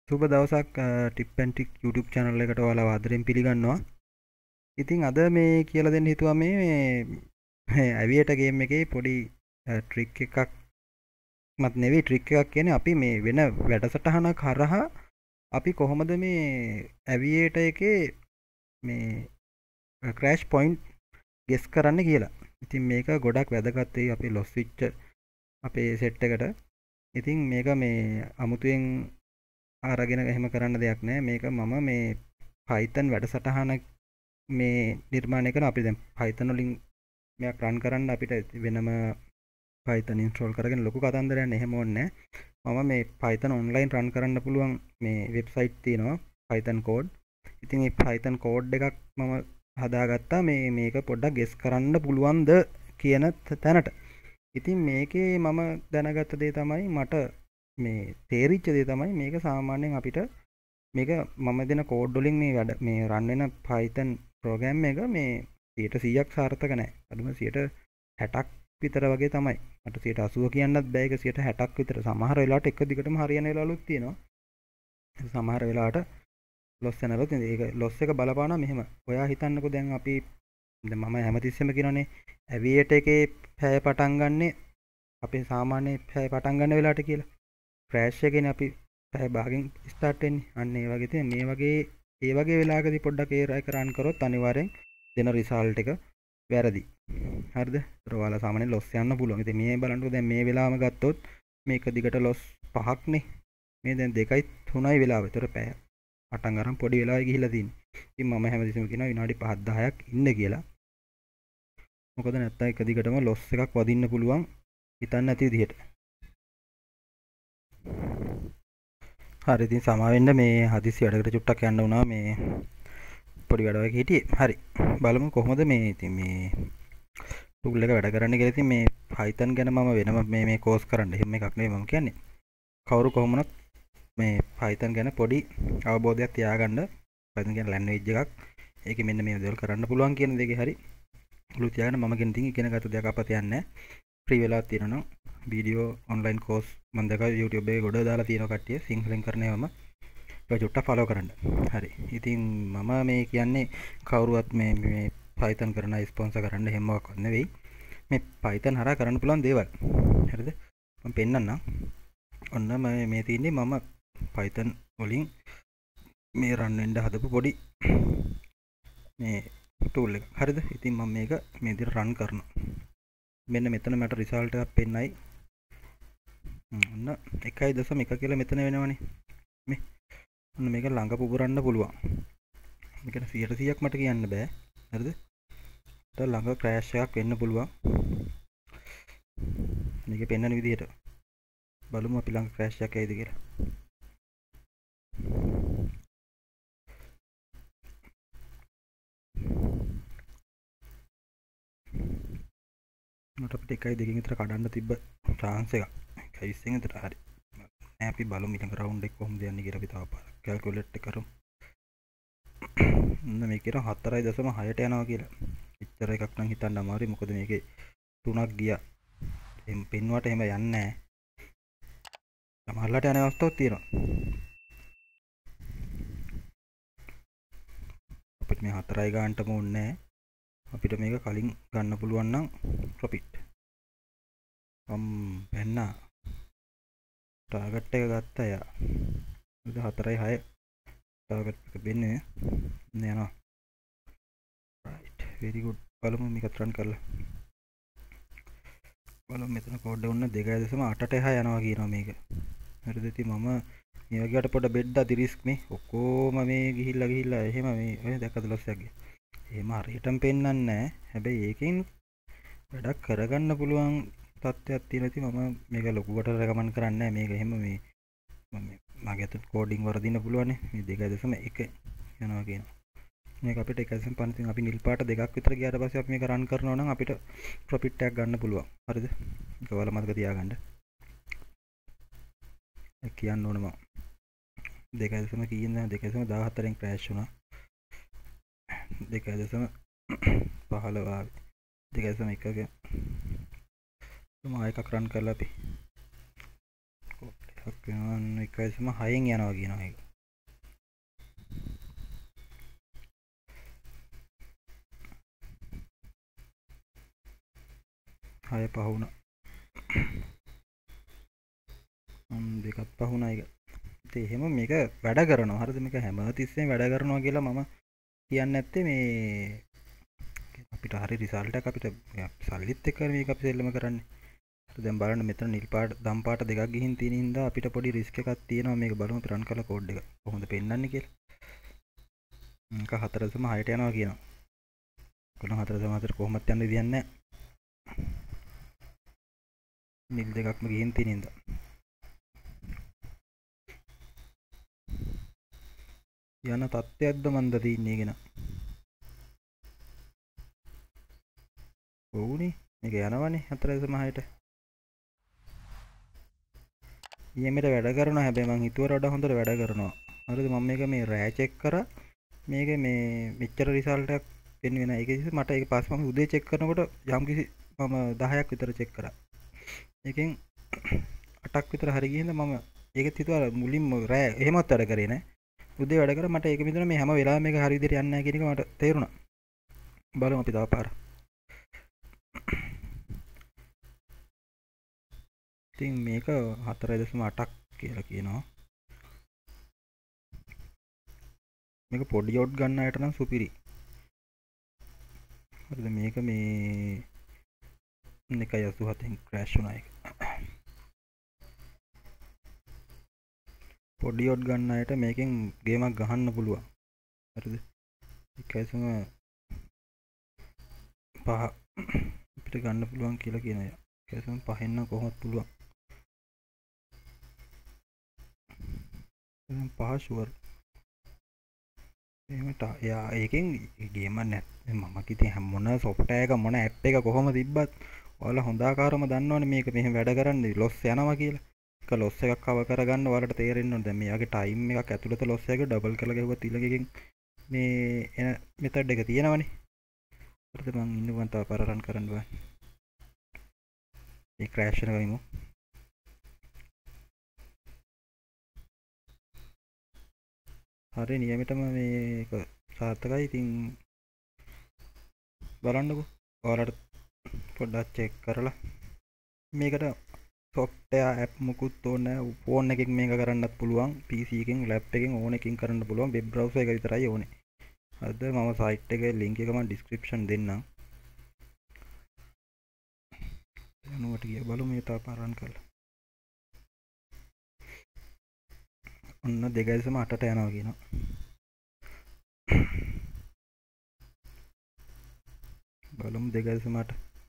සුබ දවසක් tip and trick YouTube channel එකට ඔයාලව ආදරෙන් පිළිගන්නවා. ඉතින් අද මේ කියලා දෙන්න හිතුවා මේ ඇවියේටර් ගේම් එකේ පොඩි ට්‍රික් එකක් මත් නෙවෙයි ට්‍රික් එකක් කියන්නේ අපි මේ වෙන වැඩසටහනක් හරහා අපි කොහොමද මේ ඇවියේටර් එකේ මේ ක්‍රෑෂ් පොයින්ට් ගෙස් කරන්න කියලා. ඉතින් මේක ගොඩක් වැදගත් වෙයි අපි ලොස් වෙච්ච අපේ සෙට් එකට. ඉතින් මේක මේ අමුතුවෙන් අරගෙන එහෙම කරන්න දෙයක් නෑ. මේක මම මේ Python වැඩසටහනක් මේ නිර්මාණය කරන අපි දැන් Python වලින් මේක රන් කරන්න අපිට වෙනම Python install කරගෙන ලොකු කතන්දරයක් එහෙම ඕනේ නෑ. මම මේ Python online රන් කරන්න පුළුවන් මේ වෙබ්සයිට් තියෙනවා Python code. ඉතින් මේ Python code එකක් මම හදාගත්තා මේක පොඩ්ඩක් ගෙස් කරන්න පුළුවන්ද කියන තැනට. ඉතින් මේකේ මම දැනගත්ත දේ තමයි මට මේ තේරිච්ච දේ තමයි මේක සාමාන්‍යයෙන් අපිට මේක මම දෙන කෝඩ් වලින් මේ වැඩ මේ රන් වෙන Python ප්‍රෝග්‍රෑම් එක මේ 100%ක් සාර්ථක නැහැ. අදුම 60ක් විතර වගේ තමයි. මට 80 කියන්නත් බෑ. ඒක 60ක් විතර. සමහර වෙලාවට එක දිගටම හරියන වෙලාවලුත් තියෙනවා. සමහර වෙලාවට ලොස් වෙනවලුත් ඒක ලොස් එක බලපානවා මෙහෙම. ඔයා හිතන්නකෝ දැන් අපි දැන් මම හැමතිස්සෙම කියනනේ ඇවියේටර් එකේ පැය පටන් ගන්නෙ අපේ සාමාන්‍ය පැය පටන් ගන්න වෙලාවට කියලා. ක්‍රෑෂ් එකේනේ අපි පැය භාගෙන් ස්ටාර්ට් වෙන්නේ. අන්න ඒ වගේ තියෙන ඒ වගේ වෙලාවකදී පොඩ්ඩක් ඒක රන් කරොත් අනිවාර්යෙන් දෙන රිසල්ට් එක වැරදි. හරිද? ඒතර ඔයාලා සාමාන්‍යයෙන් ලොස් යන්න පුළුවන්. ඉතින් මේ බලන්නකෝ දැන් මේ වෙලාවම ගත්තොත් මේක දිගට ලොස් 5ක්නේ. මේ දැන් 2:03යි වෙලාව. ඒතර පැය පටන් අරන් පොඩි වෙලාවයි ගිහිල්ලා තියෙන්නේ. ඉතින් මම හැමදෙස්සම කියනවා විනාඩි 5-10ක් ඉන්න කියලා. මොකද නැත්තම් එක දිගටම ලොස් එකක් වදින්න පුළුවන් හිතන්න නැති විදිහට. හරි ඉතින් සමා වෙන්න මේ හදිසි වැඩකට චුට්ටක් යන්න වුණා මේ පොඩි වැඩක් හිටියේ. හරි බලමු කොහොමද මේ ඉතින් මේ ටූල් එක වැඩ කරන්නේ කියලා. ඉතින් මේ Python ගැන මම වෙනම මේ කෝස් කරන්න එහෙම එකක් නෙවෙයි මම කියන්නේ. කවුරු කොහොමනත් මේ Python ගැන පොඩි අවබෝධයක් තියාගන්න. Python කියන ලැන්ග්වේජ් එකක්. ඒකේ මෙන්න මේ දේවල් කරන්න පුළුවන් කියන දෙකේ හරි ඔලු තියාගෙන මම කියන ඉතින් ඉගෙන ගත්ත දෙයක් අපත යන්නේ ෆ්‍රී වෙලා තියෙනවා වීඩියෝ ඔන්ලයින් කෝස් මම දැක YouTube එකේ ගොඩ දාලා තියෙනවා කට්ටිය සිංහලෙන් කරනවම ඒක චුට්ටක් ෆලෝ කරන්න. හරි. ඉතින් මම මේ කියන්නේ කවුරුවත් මේ Python කරන ස්පොන්සර් කරන්න එහෙම මොකක්වත් නෙවෙයි. මේ Python හරහා කරන්න පුළුවන් දේවල්. හරිද? මම පෙන්නන්නම්. ඔන්න මේ තියෙන්නේ මම Python වලින් මේ රන් වෙන්න හදපු පොඩි මේ ටූල් එක. හරිද? ඉතින් මම මේක මේ විදිහට රන් කරනවා. මෙන්න මෙතන මට රිසල්ට් එකක් පෙන්නයි. ඔන්න 1.1 කියලා මෙතන වෙනවනේ. මේ ඔන්න මේක ළඟ පුපුරන්න පුළුවන්. මේකට 100%ක් මට කියන්න බෑ. හරිද? ඒත් ළඟ ක්‍රෑෂ් එකක් වෙන්න පුළුවන්. මේකේ පෙන්නන විදිහට බලමු අපි ළඟ ක්‍රෑෂ් එකක් ඇයිද කියලා. මට අපිට 1.2 විතර කඩන්න තිබ්බ chance එක 1.20 විතර හරි. නෑ අපි බලමු ඊළඟ රවුන්ඩ් එක කොහොමද යන්නේ කියලා අපි තව පාරක් කැල්කියුලේට් කරමු. මේ කියන 4.6ට යනවා කියලා. එච්චර එකක් නම් හිතන්න අමාරුයි. මොකද මේකේ 3ක් ගියා. එම් පින්වට එහෙම යන්නේ නැහැ. සමහරලාට යන අවස්ථාවක් තියෙනවා. අපිට මේ 4යි ගන්නටම ඕනේ නැහැ. අපිට මේක කලින් ගන්න පුළුවන් නම් ප්‍රොෆිට්. වෙන්න ටාගට් එක ගත්තා යා. ഇത് 4.6 ටාගට් එක වෙන්නේ යනවා. right very good. බලමු මේක රන් කරලා. බලමු මෙතන කෝඩ් එක උන්න 2.8ට යනවා කියනවා මේක. හරිද? ඉතින් මම මේ වගේට පොඩ බෙඩ්ඩා 30 මේ ඔක්කොම මේ ගිහිල්ලා එහෙම මේ ඔය දැක්කද ලොස් එකක් ගියා. එහෙම හරියටම පෙන්වන්නේ නැහැ. හැබැයි ඒකෙන් වැඩක් කරගන්න පුළුවන් තත්ත්වයක් තියෙනවා. ඉතින් මම මේක ලොකුවට රෙකමන්ඩ් කරන්නේ නැහැ. මේක එහෙම මේ මගේ අතට කෝඩින් වරදින්න පුළුවන් නේ. මේ 2.1 යනවා කියනවා. මේක අපිට 1.5 ඉතින් අපි නිල් පාට දෙකක් විතර ගියාට පස්සේ අපි මේක රන් කරනවා නම් අපිට ප්‍රොෆිට් එකක් ගන්න පුළුවන්. හරිද? ඒක ඔයාලා මතක තියාගන්න. ඒක කියන්න ඕනේ මම. 2.5 කීයෙන් 2.14න් ක්‍රෑෂ් වුණා. 2.15 ආවේ. 2.1 ක මම එකක් රන් කරලා අපි එකක් වෙනවා. අන්න 1.6න් යනවා කියනවා ඒක. 6 පහ වුණා. දෙකක් පහ වුණා ඒක. ඉතින් එහෙම මේක වැඩ කරනවා. හරිද? මේක හැමතිස්සෙම වැඩ කරනවා කියලා මම කියන්නේ නැත්තේ මේ අපිට හරි රිසල්ට් එකක් අපිට සල්ලිත් එක්ක මේක අපි සෙල්ලම කරන්නේ. හරි දැන් බලන්න මෙතන නිල් පාට දම් පාට දෙකක් ගිහින් තියෙන හින්දා අපිට පොඩි රිස්ක් එකක් තියෙනවා. මේක බලමු අපි රන් කරලා කෝඩ් එක කොහොමද පෙන්වන්නේ කියලා. මේක 4.6ට යනවා කියනවා. කොහොම 4.6ට කොහොමද යන්නේ විදියක් නැහැ. නිල් දෙකක්ම ගිහින් තියෙන හින්දා. යන තත්ත්වයක්ද මන්ද තියන්නේ කියන. ඔව්නේ මේක යනවනේ 4.6ට. ඊයේමෙට වැඩ කරනවා. හැබැයි මං හිතුවට වඩා හොඳට වැඩ කරනවා. හරිද? මම මේක මේ රෑ චෙක් කරා. මේක මේ මෙච්චර රිසල්ට් එකක් එන්නේ නැහැ. ඒක මට ඒක පස්සේ මම උදේ චෙක් කරනකොට යම්කිසි මම 10ක් විතර චෙක් කරා. ඒකෙන් 8ක් විතර හරි ගිහින්ද මම ඒකෙත් හිතුවා මුලින්ම රෑ එහෙමත් වැඩ කරේ නෑ. උදේ වැඩ කරා මට ඒක මිදුණා මේ හැම වෙලාවෙම මේක හරි විදිහට යන්නේ නැහැ කියන එක මට තේරුණා. බලමු අපි තව පාර. ඉතින් මේක 4.8ක් කියලා කියනවා. මේක පොඩි ඔඩ් ගන්න අයට නම් සුපිරි. හරිද? මේක මේ 1.87න් ක්‍රෑෂ් වුණා ඒක. පොඩි ඔඩ් ගන්න අයට මේකෙන් ගේමක් ගහන්න පුළුවන්. හරිද? 1.5 අපිට ගන්න පුළුවන් කියලා කියන අය. 1.5 නම් කොහොමද පුළුවන්? 5 ෂුවර්. එහෙමට යා ඒකෙන් ගේම නැත් මම කිතින් හැම මොන සොෆ්ට්වෙයාර් එක මොන ඇප් එක කොහොම තිබ්බත් ඔයාලා හොඳ ආකාරම දන්නවනේ මේක මෙහෙම වැඩ කරන්නේ ලොස් යනවා කියලා. ඒක ලොස් එකක් කවර් කරගන්න ඔයාලට තේරෙන්න ඕනේ. දැන් මෙයාගේ ටයිම් එකක් ඇතුළත ලොස් එක ඩබල් කරලා ගෙවුවත් ඊළඟකින් මේ එන මෙතඩ් එක තියෙනවනේ. හරිද? මං ඉන්නවා තව පාර රන් කරන්න බෑ. මේ ක්‍රෑෂ් වෙනවා ඉමු. හරි නියමිතම මේක සාර්ථකයි. ඉතින් බලන්නකෝ ඔයාලට පොඩ්ඩක් චෙක් කරලා මේකට software app මුකුත් ඕනේ නැහැ. ෆෝන් එකකින් මේක කරන්නත් පුළුවන්. PC එකකින් ලැප් එකකින් ඕන එකකින් කරන්න පුළුවන්. වෙබ් බ්‍රවුසර් එක විතරයි ඕනේ. හරිද? මම සයිට් එකේ link එක මම description දෙන්නම්. එනුවට ගිය බලමු මේ තා පාරන් කරලා. ඔන්න 2.8ට යනවා කියනවා. බලමු 2.8.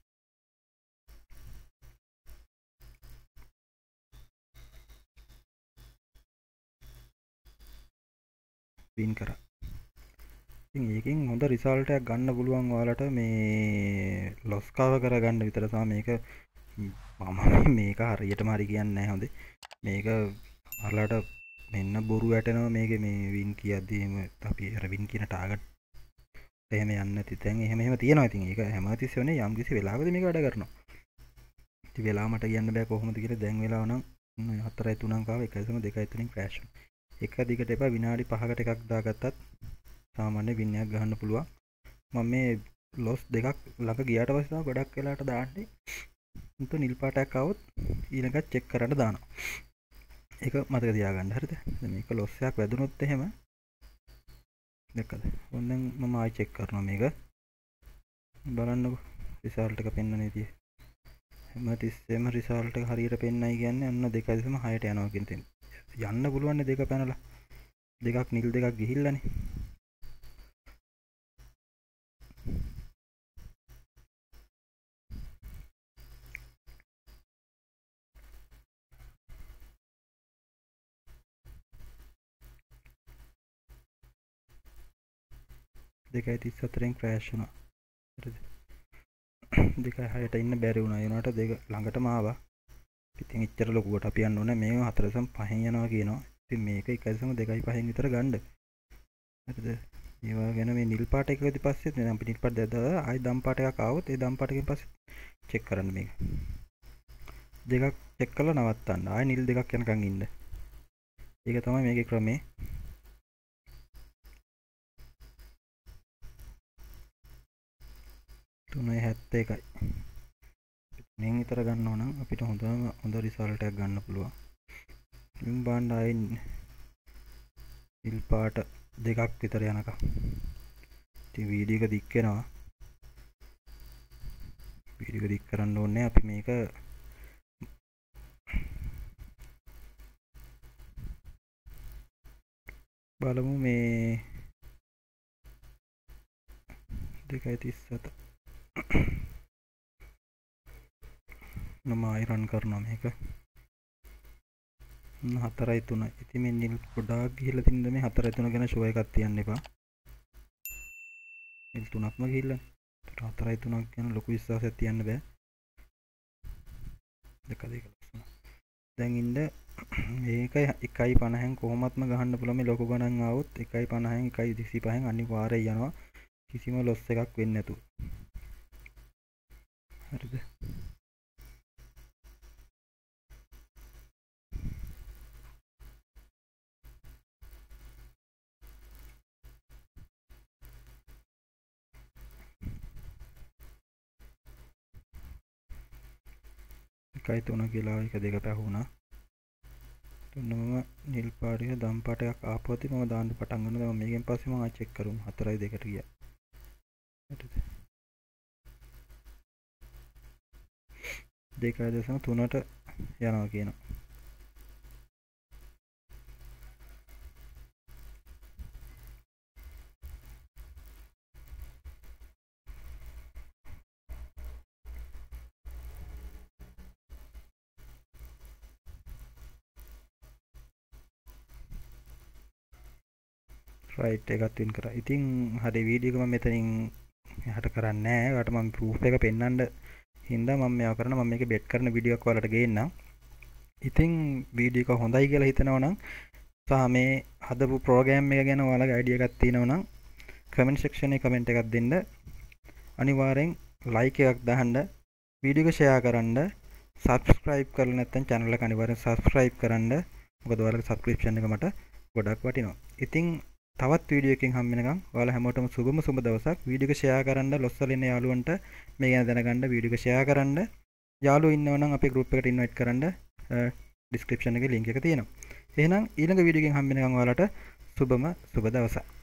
වින් කරා. ඉතින් ඒකෙන් හොඳ රිසල්ට් එකක් ගන්න පුළුවන් ඔයාලට මේ ලොස් කවර් කරගන්න විතර තමයි මේක. මම මේක හරියටම හරි කියන්නේ නැහැ හොඳේ. මේක ඔයාලට මෙන්න බොරු වැටෙනවා මේකේ මේ වින් කියද්දි එහෙම අපි අර වින් කියන ටාගට් එහෙම යන්නේ නැති තැන් එහෙම තියෙනවා. ඉතින් ඒක හැමතිස්සෙම නේ යම් කිසි වෙලාවකදී මේක වැඩ කරනවා. ඉතින් වෙලාව මට කියන්න බෑ කොහොමද කියලා. දැන් වෙලාව නම් 4:03න් කාව 1.2:3න් ක්‍රෑෂ් වෙනවා. එක දිගට එපා විනාඩි 5කට එකක් දාගත්තත් සාමාන්‍ය වින් එකක් ගන්න පුළුවන්. මම මේ ලොස් දෙකක් ළඟ ගියාට පස්සේ තමයි ගොඩක් වෙලාට දාන්නේ. උන්ට නිල් පාටයක් ආවොත් ඊළඟට චෙක් කරන්න දානවා. ඒක මතක තියාගන්න. හරිද? දැන් මේක ලොස් එකක් වැදුනොත් එහෙම දැක්කද? ඕනෙන් මම ආයි චෙක් කරනවා මේක. බලන්නකෝ රිසල්ට් එක පෙන්වන්නේ විදිය. හැමතිස්සෙම රිසල්ට් එක හරියට පෙන්නයි කියන්නේ අන්න 2.6ට යනවා කියන තැන. යන්න පුළුවන් නේ දෙක පැනලා. දෙකක් නිල් දෙකක් ගිහිල්ලානේ. දෙකයි 34න් ක්‍රෑෂ් වුණා. හරිද? 2.6ට ඉන්න බැරි වුණා. ඒ වුණාට දෙක ළඟටම ආවා. ඉතින් එච්චර ලොකුවට අපි යන්න ඕනේ. මේ 4.5න් යනවා කියනවා. ඉතින් මේක 1.2.5න් විතර ගන්න. හරිද? ඒවා ගැන මේ නිල් පාට එකකදී පස්සේ දැන් අපි නිල් පාට දැද්දා ආයි දම් පාට එකක් ආවොත් ඒ දම් පාට එකෙන් පස්සේ චෙක් කරන්න මේක. දෙකක් චෙක් කරලා නවත්තන්න. ආයෙ නිල් දෙකක් යනකම් ඉන්න. ඒක තමයි මේකේ ක්‍රමය. 371යි. මෙන් විතර ගන්නවා නම් අපිට හොඳ රිසල්ට් එකක් ගන්න පුළුවන්. ඉන් බාන්න ආයෙ නිල් පාට දෙකක් විතර යනකම්. ඉතින් වීඩියෝ එක දික් වෙනවා. වීඩියෝ එක දික් කරන්න ඕනේ අපි මේක බලමු මේ 2:37 මම ආයෙ රන් කරනවා මේක 4:03. ඉතින් මේ නිල් ගොඩාක් ගිහිල්ලා තින්ද මේ 4:03 ගැන ෂෝ එකක් තියන්න එපා. නිල් 3ක්ම ගිහිල්ලා 4:03 ගැන ලොකු විශ්වාසයක් තියන්න බෑ. 2:2 දැන් ඉන්න මේක 1.50න් කොහොමත්ම ගහන්න පුළුවන්. මේ ලොකු ගණන් ආවොත් 1.50න් 1.25න් අනිවාර්යයෙන් යනවා. කිසිම ලොස් එකක් වෙන්නේ නැතුව. හරිද? එකයි 3 කියලා 1 2 පැහුණා. තුනම නිල් පාටිය දම් පාටයක් ආපුවදී මම දාන්න පටන් ගන්නවා. දැන් මේකෙන් පස්සේ මම ආ චෙක් කරමු 4:2ට ගියා. හරිද? 2.3ට යනවා කියනවා. රයිට් එකත් වින් කරා. ඉතින් හරි වීඩියෝ එක මම මෙතනින් එහාට කරන්නේ නැහැ. ඔයාලට මම ප්‍රූෆ් එක පෙන්නන්න හින්දා මම මේවා කරන මම මේක බෙට් කරන වීඩියෝ එකක් ඔයාලට ගේන්නම්. ඉතින් වීඩියෝ එක හොඳයි කියලා හිතනවා නම් සහ මේ හදපු ප්‍රෝග්‍රෑම් එක ගැන ඔයාලගේ අයිඩියා එකක් තියෙනවා නම් කමෙන්ට් සෙක්ෂන් එකේ කමෙන්ට් එකක් දෙන්න. අනිවාර්යෙන් ලයික් එකක් දාන්න, වීඩියෝ එක ෂෙයා කරන්න, සබ්ස්ක්‍රයිබ් කරලා නැත්නම් channel එක අනිවාර්යෙන් සබ්ස්ක්‍රයිබ් කරන්න. මොකද ඔයාලගේ සබ්ස්ක්‍රිප්ෂන් එක මට ගොඩක් වටිනවා. ඉතින් තවත් වීඩියෝ එකකින් හම් වෙනකම් ඔයාලා හැමෝටම සුබ දවසක්. වීඩියෝ එක ෂෙයා කරන්න, ලොස්සල ඉන්න යාළුවන්ට මේ ගැන දැනගන්න වීඩියෝ එක ෂෙයා කරන්න. යාළුවෝ ඉන්නව නම් අපේ group එකට invite කරන්න. description එකේ link එක තියෙනවා. එහෙනම් ඊළඟ වීඩියෝ එකකින් හම් වෙනකම් ඔයාලට සුබ දවසක්.